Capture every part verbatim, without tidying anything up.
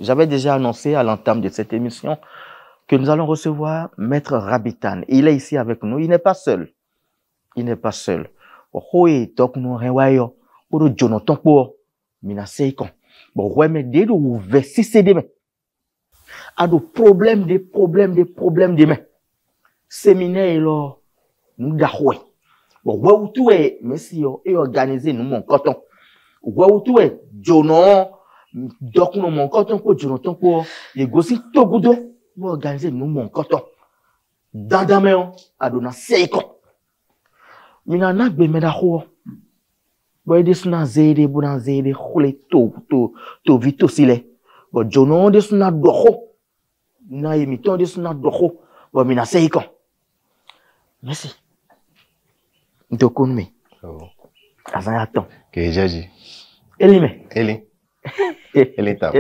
j'avais déjà annoncé à l'entame de cette émission que nous allons recevoir Maître Rabitan. Il est ici avec nous. Il n'est pas seul. Il n'est pas seul. Ohoe, donc nous revoyons pour Jonathan pour mina seikon. Bon, ouais, mais dès le verset c'est demain. A des problèmes, des problèmes, des problèmes demain. Séminaire là, nous d'ahoué. Bon, ouais, où tout est, merci, et organisé nous mon coton. Ouais, où tout est, Jono, donc nous mon coton pour Jonathan pour les gossi togudo, ou organiser nous mon coton. Dandameo, a donné seikon. Mina nak be me da ho. Boy des na zede bu na zede khole to to to vito sile. Bo jono des na doho. Na yimito des na doho. Bo mina seiko. Merci. Ndokun me. Oh. Azan aton. Que jaji. Eli me. Eli. Eli tap.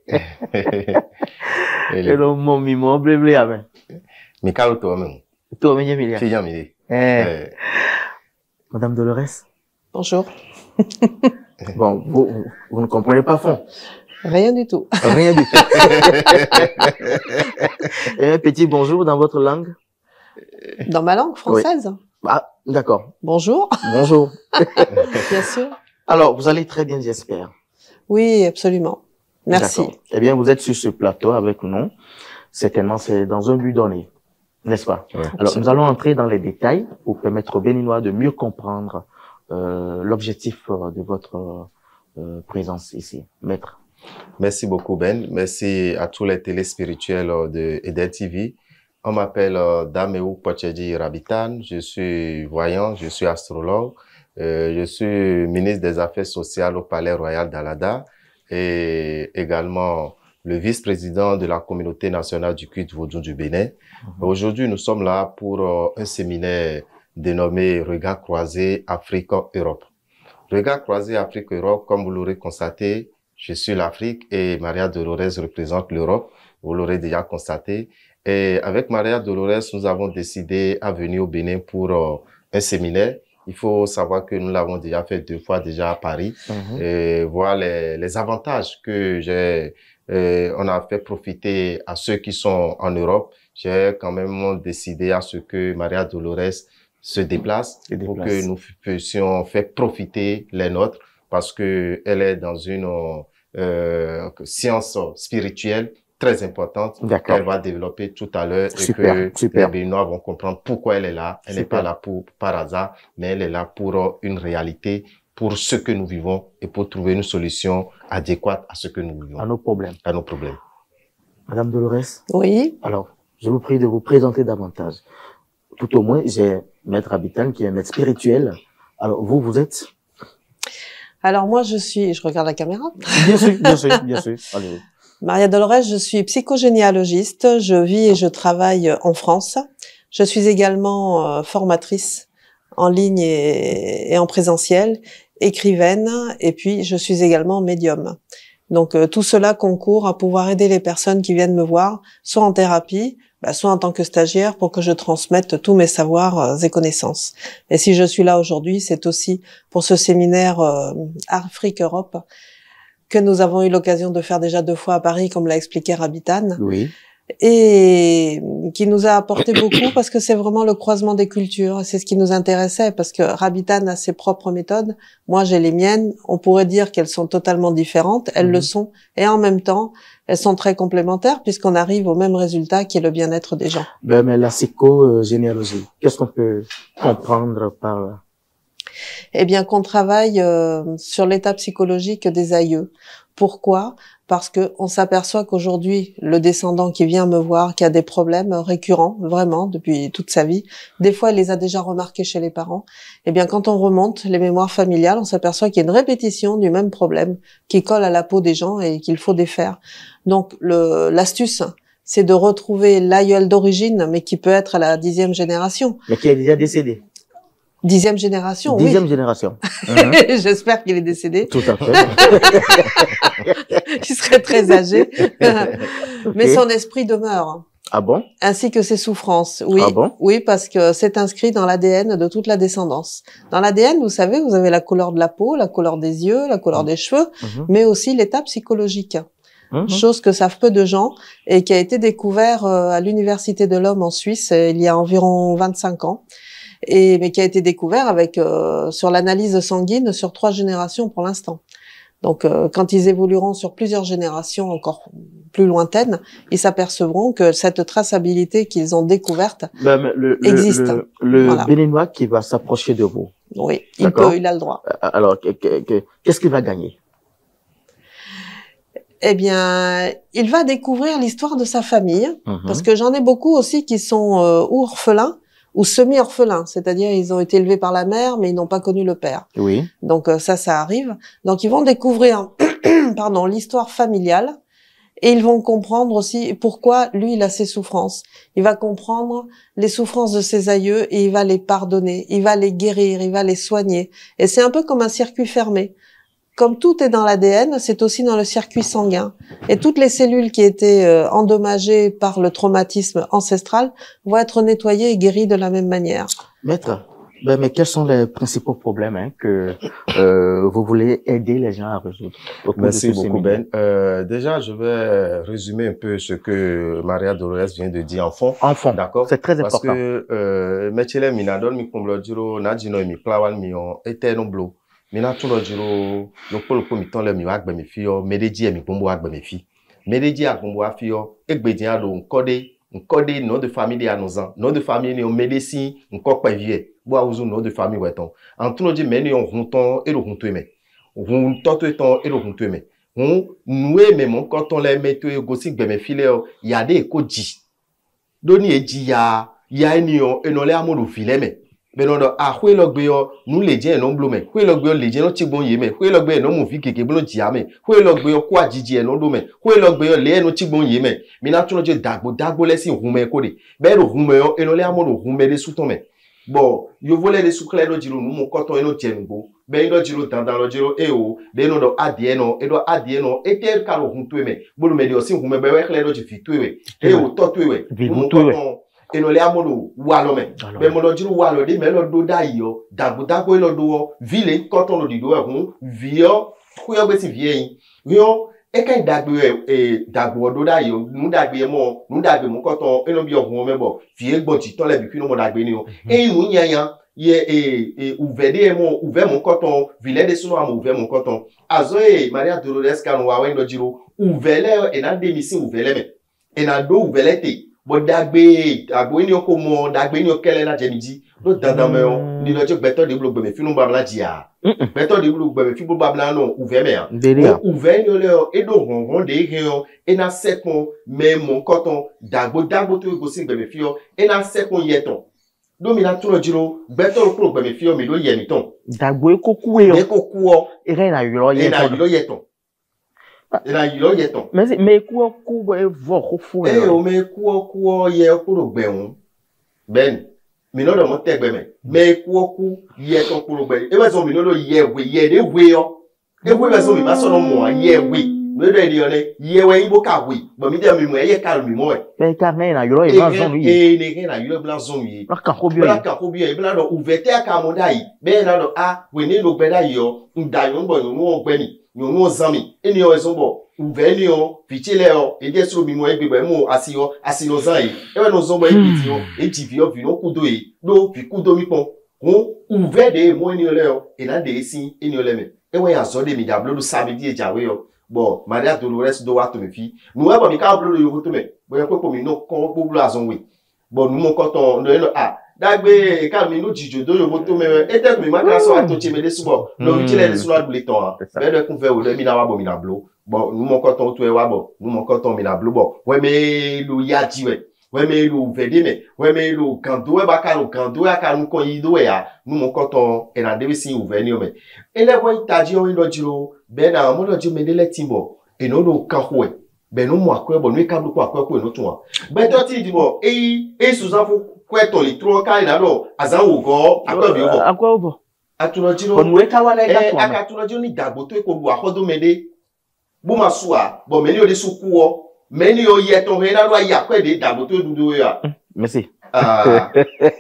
Eli. Elo mo mi mo bleble ave. Mi kalo to men. To me yemi. Fi jam mi. Eh. Madame Dolores. Bonjour. Bon, vous, vous ne comprenez pas fond. Rien du tout. Rien du tout. Et un petit bonjour dans votre langue. Dans ma langue française. Oui. Ah, d'accord. Bonjour. Bonjour. Bien sûr. Alors, vous allez très bien, j'espère. Oui, absolument. Merci. Eh bien, vous êtes sur ce plateau avec nous. Certainement, c'est dans un but donné. N'est-ce pas? Ouais. Alors, nous allons entrer dans les détails pour permettre aux Béninois de mieux comprendre euh, l'objectif euh, de votre euh, présence ici. Maître. Merci beaucoup, Ben. Merci à tous les téléspirituels de Eden T V. On m'appelle euh, Dameu Pochedi Rabitan. Je suis voyant, je suis astrologue. Euh, je suis ministre des Affaires sociales au Palais Royal d'Alada et également le vice-président de la communauté nationale du culte vaudou du Bénin. Mmh. Aujourd'hui, nous sommes là pour euh, un séminaire dénommé Regard croisé Afrique-Europe. Regard croisé Afrique-Europe, comme vous l'aurez constaté, je suis l'Afrique et Maria Dolores représente l'Europe. Vous l'aurez déjà constaté. Et avec Maria Dolores, nous avons décidé à venir au Bénin pour euh, un séminaire. Il faut savoir que nous l'avons déjà fait deux fois déjà à Paris. Mmh. Et voir les, les avantages que j'ai Euh, on a fait profiter à ceux qui sont en Europe. J'ai quand même décidé à ce que Maria Dolores se déplace, se déplace. Pour que nous puissions faire profiter les nôtres parce que elle est dans une euh, science spirituelle très importante qu'elle va développer tout à l'heure et que super. Les Béninois vont comprendre pourquoi elle est là. Elle n'est pas là pour par hasard, mais elle est là pour une réalité, pour ce que nous vivons et pour trouver une solution adéquate à ce que nous vivons. À nos problèmes. À nos problèmes. Madame Dolores. Oui. Alors, je vous prie de vous présenter davantage. Tout au moins, j'ai Maître Rabitan qui est un maître spirituel. Alors, vous, vous êtes? Alors, moi, je suis, je regarde la caméra. Bien sûr, bien sûr, bien sûr. Allez. Maria Dolores, je suis psychogénéalogiste. Je vis et je travaille en France. Je suis également euh, formatrice en ligne et, et en présentiel, écrivaine, et puis je suis également médium. Donc euh, tout cela concourt à pouvoir aider les personnes qui viennent me voir, soit en thérapie, bah, soit en tant que stagiaire, pour que je transmette tous mes savoirs euh, et connaissances. Et si je suis là aujourd'hui, c'est aussi pour ce séminaire euh, Afrique-Europe que nous avons eu l'occasion de faire déjà deux fois à Paris, comme l'a expliqué Rabitan. Oui. Et qui nous a apporté beaucoup parce que c'est vraiment le croisement des cultures. C'est ce qui nous intéressait parce que Rabitan a ses propres méthodes. Moi, j'ai les miennes. On pourrait dire qu'elles sont totalement différentes. Elles mmh. le sont. Et en même temps, elles sont très complémentaires puisqu'on arrive au même résultat qui est le bien-être des gens. Ben, mais la psychogénéalogie, qu'est-ce qu'on peut comprendre par là? Eh bien, qu'on travaille euh, sur l'état psychologique des aïeux. Pourquoi? Parce que on s'aperçoit qu'aujourd'hui, le descendant qui vient me voir, qui a des problèmes récurrents, vraiment, depuis toute sa vie, des fois, il les a déjà remarqués chez les parents. Eh bien, quand on remonte les mémoires familiales, on s'aperçoit qu'il y a une répétition du même problème qui colle à la peau des gens et qu'il faut défaire. Donc, le, l'astuce, c'est de retrouver l'aïeul d'origine, mais qui peut être à la dixième génération. Mais qui est déjà décédé. Dixième génération, Dixième oui. génération. Uh-huh. J'espère qu'il est décédé. Tout à fait. Il serait très âgé. Mais okay. Son esprit demeure. Ah bon? Ainsi que ses souffrances. Oui. Ah bon? Oui, parce que c'est inscrit dans l'A D N de toute la descendance. Dans l'A D N, vous savez, vous avez la couleur de la peau, la couleur des yeux, la couleur mmh. des cheveux, mmh. mais aussi l'état psychologique. Mmh. Chose que savent peu de gens et qui a été découvert euh, à l'Université de l'Homme en Suisse euh, il y a environ vingt-cinq ans. Et mais qui a été découvert avec euh, sur l'analyse sanguine sur trois générations pour l'instant. Donc, euh, quand ils évolueront sur plusieurs générations encore plus lointaines, ils s'apercevront que cette traçabilité qu'ils ont découverte ben, le, existe. Le, le, le voilà. Béninois qui va s'approcher de vous. Oui, il peut, il a le droit. Alors, qu'est-ce qu'il va gagner? Eh bien, il va découvrir l'histoire de sa famille, mm-hmm. parce que j'en ai beaucoup aussi qui sont euh, ou orphelins ou semi-orphelins, c'est-à-dire ils ont été élevés par la mère, mais ils n'ont pas connu le père. Oui. Donc euh, ça, ça arrive. Donc ils vont découvrir, pardon, l'histoire familiale, et ils vont comprendre aussi pourquoi lui il a ses souffrances. Il va comprendre les souffrances de ses aïeux et il va les pardonner, il va les guérir, il va les soigner. Et c'est un peu comme un circuit fermé. Comme tout est dans l'A D N, c'est aussi dans le circuit sanguin. Et toutes les cellules qui étaient euh, endommagées par le traumatisme ancestral vont être nettoyées et guéries de la même manière. Maître, ben, mais quels sont les principaux problèmes hein, que euh, vous voulez aider les gens à résoudre? Merci beaucoup, Ben. Euh, déjà, je vais résumer un peu ce que Maria Dolores vient de dire en fond. En fond, d'accord. C'est très important. Parce que euh, Mechele Minadol mi kumlo diro na dino mi plawal mi on eterno blo. Mina tuno diro no polo ko mi ton le mi wa gbe mi fi o medeji e mi pombo wa gbe mi fi. Medeji a pombo wa fi o egbedin a lo nkode nkode nom de famille de anozan. Nom de famille ni o medesi nkokpe vie. Bo a uzu nom de famille weton. En tuno di meni on hunton e lo hunto eme. Hun toto eton e lo hunto eme. Hun noue me mon quand on les met e gosi gbe mi fi le o ya de ko ji. Doni e ji ya ya eni o enole amolo fi le me. Benono a hwe logbe yo nu leje no blo me hwe logbe yo leje no tigbon ye me hwe logbe no mu fi keke blo ji ame hwe logbe yo kwa jiji e no do me hwe logbe yo le no tigbon ye me mi na tuno je dagbo dagbo le si hume ko de be ro hume yo eno le amolo hume de suton me bo yo vole de sukle do jiro nu mo koton eno jengbo be ndo jiro dandan lo jiro e o de no do adie no e do adie no e ter ka ro hunto me bolu me de o si hume be we kle do ji fi tuwe e o to tuwe mu koton enole amolo walo me be mo lo jiru walo de me lo do da yo dagbo dagbo lo do vile koton lo dido e hun vio kuyo gbe ti vie yin yo e kan dagbo e dagbo do da yo nu dagbe mo nu dagbe mo koton eno bi ohun me bo vie gbo ti ton le bi kinu mo dagbe ni o e yin yan yan ye e e uvede mo uve mo koton vile de sunu amo uve mo koton azo e Maria Dolores kan wa we ndo jiru uvele e na de mi sin uvele me e na do uvele te bo dagbe agbo ni oko mo dagbe ni okele na jeniji lo dandan me o ni lo je beto de blo gbe me finu babla jia beto de blo gbe me fi blo babla no uve me ya uve ni ole o edo honhon de he o e na sekon me mo koton dagbo dagbo to go sin gbe me fi o e na sekon yeton do mi na tuno jiro beto lo gbe me fi o mi lo ye ni ton dagbo e ko ku e o e ko ku o e re na yo yeton e na yo yeton e na yo yeton mais mais ku o ku e vo ko fu e o me ku o ku o ye ku ro gbe un ben mi no do mo tegbe me me ku o ku ye ton ku ro gbe e we so mi no do ye we ye de we o e we we so mi ba so no mo ye we no do e di ole ye we ibo ka we bo mi de mi mo ye ka mi mo e e ka me na yo e ba zon yi e ne ke na yo bla zon yi la ka ko bi la ka ko bi e bla do uvete aka mo dai be na do a we ni lo gbe dai yo nda yo nbo yo mo gbe ni yo mo zami eni o eso bo uveni o fichile o eje suru mi mo egbe mo asiyo asiyo zan yi e we no zo mo egbe ti o e ji fi o fi no kudo yi do fi kudo mi pon hun uve de mo eni ole o e na de si eni ole me e we ya zo de mi dablo lu samedi e jawe o bo Maria Dolores do wa to me fi nu e bo mi ka blo yo to me bo ye po mi no kon gbogbo azon we bo nu mo koton no e no ah dagbe ka mi no jijo do yo to me e te mi ma ka so atoche me de subo no mi chile de sulo adule ton be de kun fe o de mi na wa bo mi na blo bon nous mon coton tout est wa bon nous mon coton mi na blo bon ouais mais lo yaji we ouais mais lo vede me ouais mais lo kando e ba ka lo kando ya ka nu kon yido ya nous mon coton e na debi sin uve ni o me ele wo itaji o ndo jiro be na mo do ji me de le timbo e no do kan ho e be no mo akwe bon ni ka blo ko akwe ko e no tun wa be to ti di mo e e suzan fu kweton li tro ka ina lo azan wo go akwe bi o akwe o atulo jiro kon we ka wa le ka e aka tulo jiro ni dagbo to e ko lu ahodo mede bo ma sua bo meni o de suku o meni o ye to he na lo ya kwe de dagbo to dudu ya merci ah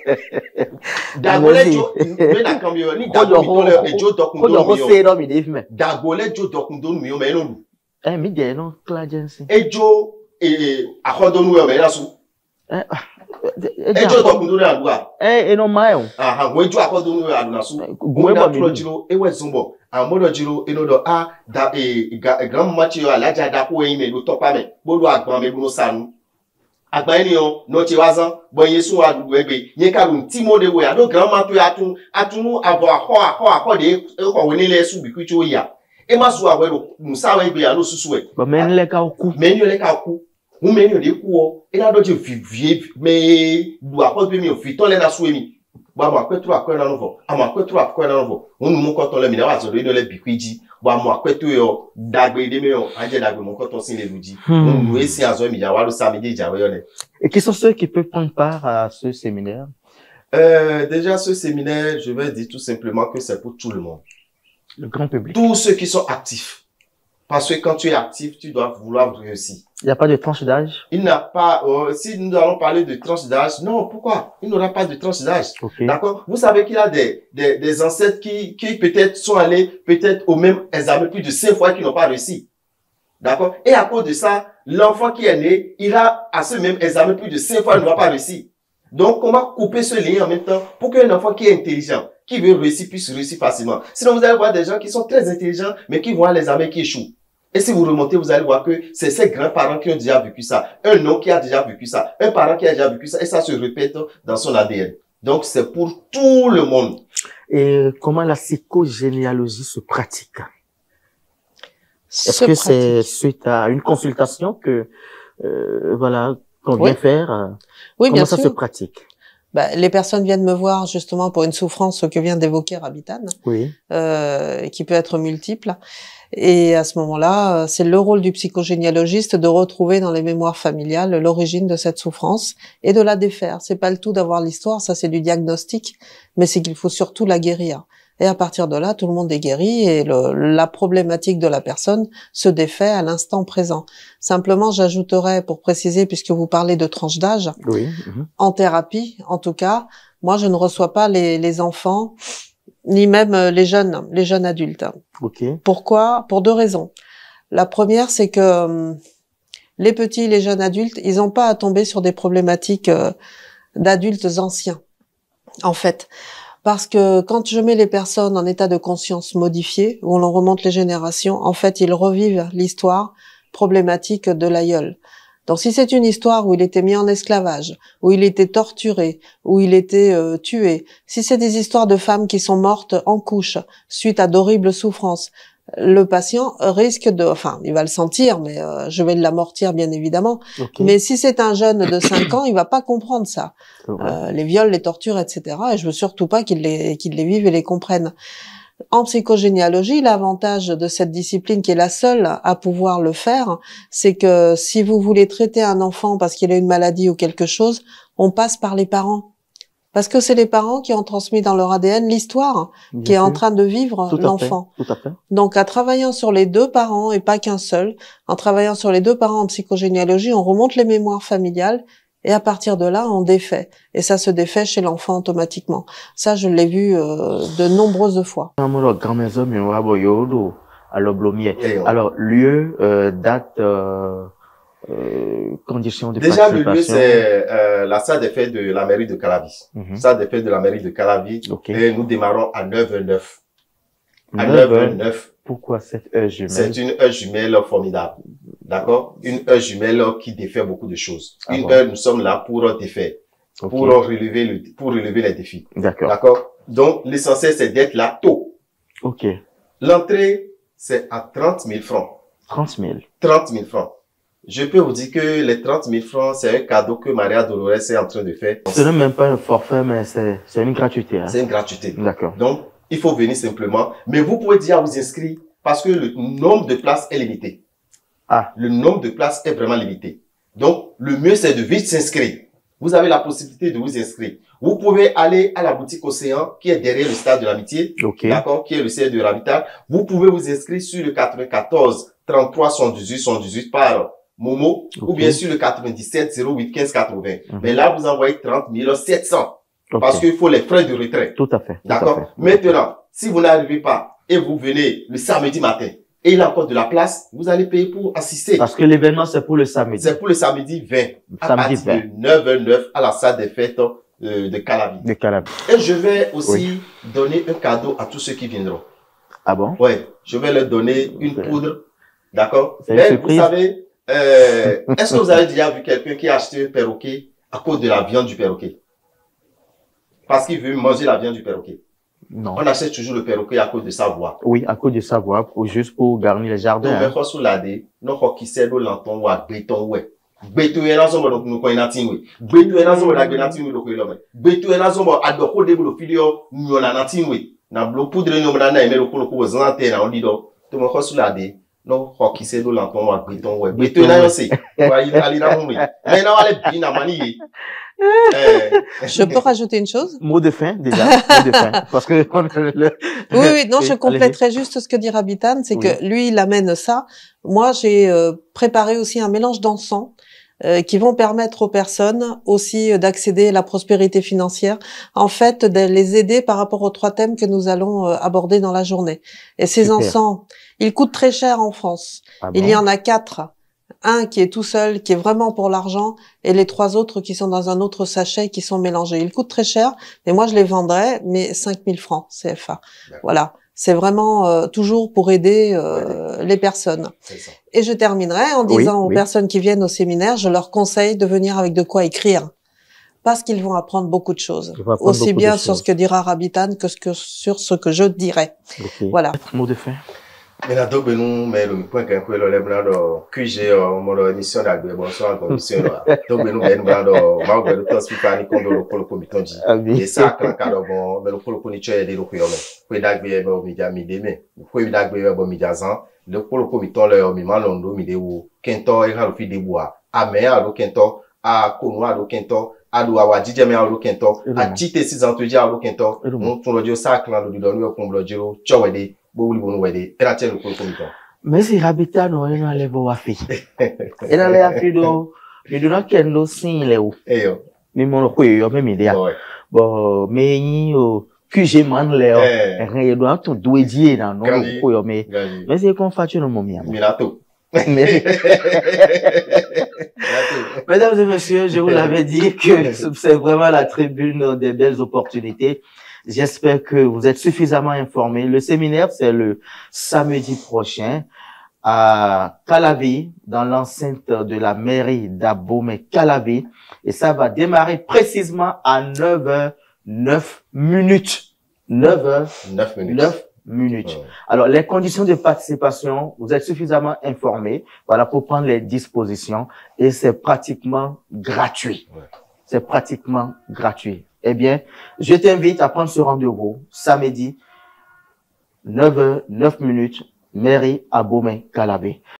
dagbo le jo me na kan mi o ni dagbo mi to le ejo dokun do mi o ko se do mi de fi me dagbo le jo dokun do mi o me no lu Eh, mi dia non kla jensi. Ejo e akodonu e me yasu. Eh, Ejo to kundure adua. eh, eno mayo. Aha, wo ejo akodonu e aduna su. Gwe ba mi. Tro jiro ewe zumbo. Amodo jiro enodo a da e grand match yo alaja da ko yin me lo topa me. Bolu agbon me bunu sanu. Agba eniyan no ti wazan bo yin sun adugo egbe yin karun ti mo de we ado grandma to atun atunu abo akọ akọ akọ de ko we nile su bi ku ti o ya e ma su awe ro musa we egbe alo susu e Ba men le ka ku. meni le ka ku mu meni o de ku o e na do je fi vie me du akọ bi mi o fi ton le na su emi bo amo akwetu akọ na novo amo akwetu akọ na novo onu mu ko ton le mi na wa so re no le bi ku ji bo amo akwetu yo dagbe de me o anje dagbe mo ko ton sin le luji nu esi azo mi ja wa lo sa mi je jawe yo ne. Et qui sont ceux qui peuvent prendre part à ce séminaire? Euh, déjà, ce séminaire, je vais dire tout simplement que c'est pour tout le monde. Le grand public. Tous ceux qui sont actifs. Parce que quand tu es actif, tu dois vouloir réussir. Il n'y a pas de tranche d'âge? Il n'a pas, euh, si nous allons parler de tranche d'âge, non, pourquoi? Il n'aura pas de tranche d'âge. Okay. D'accord? Vous savez qu'il y a des, des, des ancêtres qui, qui peut-être sont allés, peut-être au même examen plus de cinq fois qui n'ont pas réussi. D'accord? Et à cause de ça, l'enfant qui est né, il a à ce même examen plus de cinq fois, il ne va pas réussir. Donc, on va couper ce lien en même temps pour qu'un enfant qui est intelligent, qui veut réussir, puisse réussir facilement. Sinon, vous allez voir des gens qui sont très intelligents, mais qui vont à l'examen qui échouent. Et si vous remontez, vous allez voir que c'est ces grands-parents qui ont déjà vécu ça. Un oncle qui a déjà vécu ça. Un parent qui a déjà vécu ça. Et ça se répète dans son A D N. Donc, c'est pour tout le monde. Et comment la psychogénéalogie se pratique? Est-ce Se que c'est pratique. suite à une consultation que, euh, voilà, qu'on vient Oui. faire? euh, Oui, Comment bien ça sûr. se pratique? Bah, les personnes viennent me voir justement pour une souffrance que vient d'évoquer Rabitan, Oui. euh, qui peut être multiple. Et à ce moment-là, euh, c'est le rôle du psychogénéalogiste de retrouver dans les mémoires familiales l'origine de cette souffrance et de la défaire. C'est pas le tout d'avoir l'histoire, ça c'est du diagnostic, mais c'est qu'il faut surtout la guérir. Et à partir de là, tout le monde est guéri et le, la problématique de la personne se défait à l'instant présent. Simplement, j'ajouterais, pour préciser, puisque vous parlez de tranche d'âge, Oui. Mhm. en thérapie, en tout cas, moi je ne reçois pas les, les enfants, ni même les jeunes, les jeunes adultes. OK. Pourquoi? Pour deux raisons. La première, c'est que euh, les petits, les jeunes adultes, ils n'ont pas à tomber sur des problématiques euh, d'adultes anciens, en fait. Parce que quand je mets les personnes en état de conscience modifié, où l'on remonte les générations, en fait, ils revivent l'histoire problématique de l'aïeul. Donc si c'est une histoire où il était mis en esclavage, où il était torturé, où il était euh, tué, si c'est des histoires de femmes qui sont mortes en couche suite à d'horribles souffrances, le patient risque de, enfin, il va le sentir, mais euh, je vais l'amortir bien évidemment. Okay. Mais si c'est un jeune de cinq ans, il va pas comprendre ça. Euh, les viols, les tortures, et cetera. Et je veux surtout pas qu'il les, qu'il les vive et les comprenne. En psychogénéalogie, l'avantage de cette discipline, qui est la seule à pouvoir le faire, c'est que si vous voulez traiter un enfant parce qu'il a une maladie ou quelque chose, on passe par les parents. Parce que c'est les parents qui ont transmis dans leur A D N l'histoire Bien qui est sûr. en train de vivre l'enfant. Tout à fait. Donc, à travaillant sur les deux parents et pas qu'un seul, en travaillant sur les deux parents en psychogénéalogie, on remonte les mémoires familiales et à partir de là, on défait. Et ça se défait chez l'enfant automatiquement. Ça, je l'ai vu euh, de nombreuses fois. Alors, lieu, euh, date, euh, euh, conditions de Déjà, le participation. lieu, c'est euh, la salle des fêtes de la mairie de Calavi. Mhm. Salle des fêtes de la mairie de Calavi. Okay. Et nous démarrons à neuf heures neuf. À neuf neuf heures neuf. Pourquoi cette heure jumelle? C'est une heure jumelle formidable. D'accord? Une heure jumelle qui défait beaucoup de choses. Ah une bon. heure, nous sommes là pour défaire. Okay. Pour relever le, pour relever les défis. D'accord. D'accord? Donc, l'essentiel, c'est d'être là tôt. Ok. L'entrée, c'est à trente mille francs. trente mille. trente mille francs. Je peux vous dire que les trente mille francs, c'est un cadeau que Maria Dolores est en train de faire. Ce n'est même pas un forfait, mais c'est, c'est une gratuité. Hein? C'est une gratuité. D'accord. Donc, il faut venir simplement. Mais vous pouvez déjà vous inscrire parce que le nombre de places est limité. Ah. Le nombre de places est vraiment limité. Donc, le mieux, c'est de vite s'inscrire. Vous avez la possibilité de vous inscrire. Vous pouvez aller à la boutique Océan, qui est derrière le stade de l'Amitié. Ok. D'accord? Qui est le siège de Rabitan. Vous pouvez vous inscrire sur le quatre-vingt-quatorze trente-trois soixante-dix-huit soixante-dix-huit par Momo, Ok. ou bien sur le quatre-vingt-dix-sept zéro huit quinze quatre-vingts. Mhm. Mais là, vous envoyez trente mille sept cents. Ok. Parce qu'il faut les frais de retrait. Tout à fait. Tout à D'accord? fait. Maintenant, si vous n'arrivez pas et vous venez le samedi matin, et il a encore de la place, vous allez payer pour assister. Parce que l'événement, c'est pour le samedi. C'est pour le samedi vingt. À Samedi partir de neuf heures zéro neuf à la salle des fêtes euh, de Calavi. De Calavi. Et je vais aussi Oui. donner un cadeau à tous ceux qui viendront. Ah bon? Ouais, je vais leur donner une Ok. poudre. D'accord? C'est une Mais vous surprise. savez, euh, est-ce que vous avez déjà vu quelqu'un qui a acheté un perroquet à cause de la viande du perroquet? Parce qu'il veut manger la viande du perroquet. Non. On achète toujours le perroquet à cause de sa voix. Oui, à cause de savoir, ou juste pour garnir les jardins. Donc, Hein. mais sous la dé, non, qui sait de l'entendre ou à béton, ouais. Béton est dans son donc nous connaissons oui. Béton est dans son la bénatin oui le connaissons. Béton est dans son à de quoi début le filio nous la natin oui. Na blo poudre nous na na mais le ko ko zanté na on dit donc. Tout le monde sous la dé. Non, qui sait de l'entendre ou à béton ouais. Béton na aussi. Ouais, il aller dans oui. Mais na aller bien na mani. Je peux rajouter une chose? Mot de fin, déjà. Mot de fin. Parce que, le... Oui, oui, non, Oui, je compléterai juste ce que dit Rabitan, c'est Oui. que lui, il amène ça. Moi, j'ai euh, préparé aussi un mélange d'encens euh, qui vont permettre aux personnes aussi euh, d'accéder à la prospérité financière, en fait, de les aider par rapport aux trois thèmes que nous allons euh, aborder dans la journée. Et ces Super. encens, ils coûtent très cher en France. Ah Il bon? y en a quatre. Un qui est tout seul, qui est vraiment pour l'argent, et les trois autres qui sont dans un autre sachet, qui sont mélangés. Ils coûtent très cher, mais moi je les vendrais, mais cinq mille francs C F A. D'accord. Voilà. C'est vraiment euh, toujours pour aider euh, les personnes. C'est ça. Et je terminerai en Oui, disant aux oui. personnes qui viennent au séminaire, je leur conseille de venir avec de quoi écrire. Parce qu'ils vont apprendre beaucoup de choses. Ils vont apprendre Aussi beaucoup de bien sur choses. ce que dira Rabitan que, ce que sur ce que je dirai. Ok. Voilà. Mot de fin. Mais là, donc, nous, mais le point qu'un peu, le lèvre, là, que j'ai, mon émission d'agrément, bonsoir, commission, là. Donc, nous, ben, nous, là, ma ou, le temps, c'est pas, ni, qu'on doit le polo, comme, dit. Ah oui. Et ça, quand, quand, bon, mais le polo, qu'on y tue, des locaux, mais, pour d'agrément, bon, média, mi, demain. Pour d'agrément, bon, média, zan. Le polo, comme, ton, le, mi, man, londo, mi, de, ou, kento, et, le fi, de, bois. A, mais, à, lo, kento, a, kono, à, lo, kento, a, do, a, wa, didje, mais, à, lo, kento, a, tite, si, zan, tu, à, lo, kento, on, ton, le, ça, quand, le, do, nous, comme, le, dio, tchou, de, bo, li, bon, ouais, de, et la, tiens, le polo, comme, ton. Messi Rabitano ena levo wafi. Ena le afi do, mi do na kendo sin le ou. Eh, yo. Mi mono kwe yo me mi dia. Ouais. Bo, me yi o, kuje man le o. Eh. Ren yo do a ton dwe die na no Gandhi. kwe yo me. Gagné. Mais c'est qu'on fait no momi ama. Minato. Mais- Minato. Mesdames et messieurs, je vous l'avais dit que c'est vraiment la tribune des belles opportunités. J'espère que vous êtes suffisamment informés. Le séminaire, c'est le samedi prochain à Calavi, dans l'enceinte de la mairie d'Abomey-Calavi. Et ça va démarrer précisément à neuf heures neuf minutes. neuf heures neuf minutes. neuf minutes. Ouais. Alors, les conditions de participation, vous êtes suffisamment informés, voilà, pour prendre les dispositions, et c'est pratiquement gratuit. Ouais. C'est pratiquement gratuit. Eh bien, je t'invite à prendre ce rendez-vous samedi, neuf heures neuf minutes, mairie Abomey-Calavi.